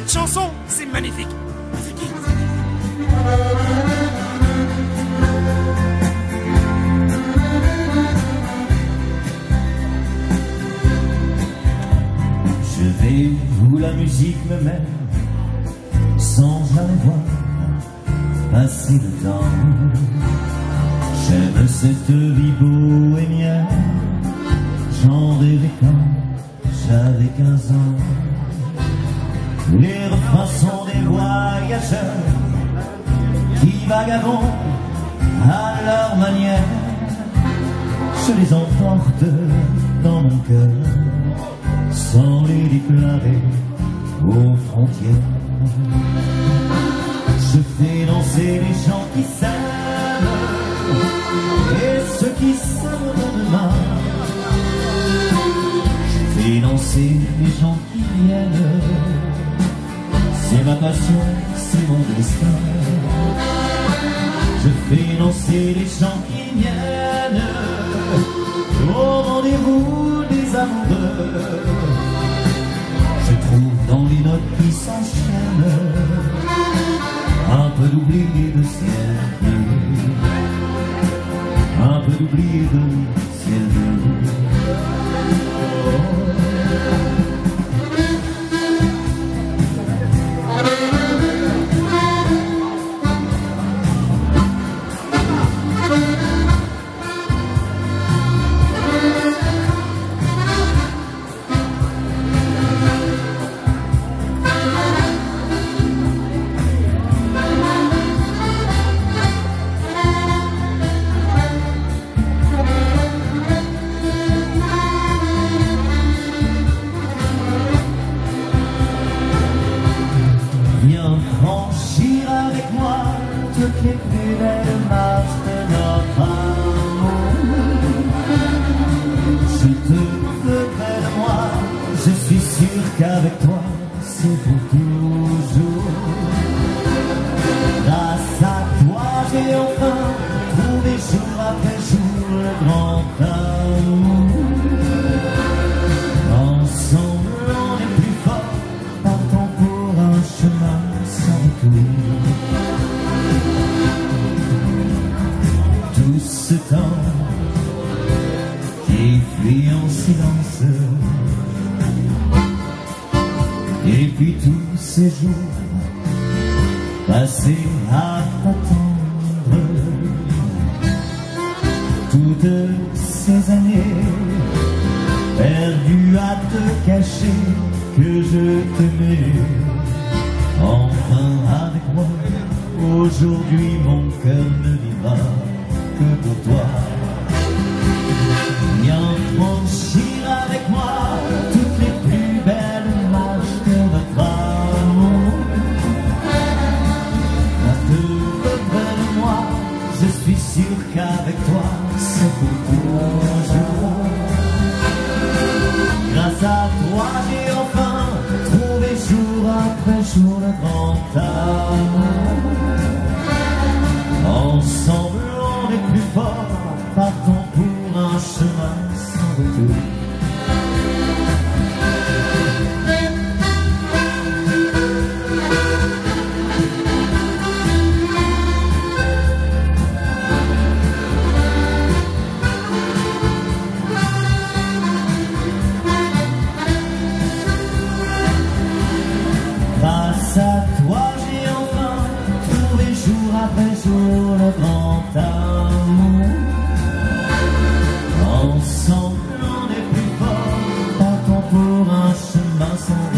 cette chanson, c'est magnifique. C'est qui? Je vais où la musique me mène, sans jamais voir passer le temps. J'aime cette vie bohémienne, j'en rêvais quand j'avais 15 ans. Les refrains sont des voyageurs qui vagabondent à leur manière. Je les emporte dans mon cœur sans les déclarer aux frontières. Je fais danser les gens qui s'aiment et ceux qui s'aiment demain. Je fais danser les gens qui viennent. C'est ma passion, c'est mon destin. Je fais danser les gens qui viennent au rendez-vous des amoureux. Je trouve dans les notes qui s'enchaînent un peu d'oubli de ciel bleu, un peu d'oubli de ciel bleu. Viens franchir avec moi toutes les plus belles marches de notre amour. Je te veux près de moi, je suis sûr qu'avec toi c'est pour toujours. Grâce à toi j'ai enfin trouvé jour après jour le grand amour. Ensemble on est plus fort, partons pour un chemin sans retour. Tout ce temps qui fuit en silence, et puis tous ces jours passés à t'attendre, toutes ces années perdues à te cacher que je t'aimais. Enfin avec moi, aujourd'hui mon cœur ne vivra que pour toi. Viens franchir avec moi toutes les plus belles marches de notre amour. Reste près de moi, je suis sûr qu'avec toi c'est pour toujours. Grâce à toi j'ai enfin trouvé jour après jour le grand amour. Ensemble on est plus fort, partons pour un chemin sans retour. Grâce à toi j'ai enfin trouvé jour après jour le grand amour. Ensemble on est plus fort, partons pour un chemin sans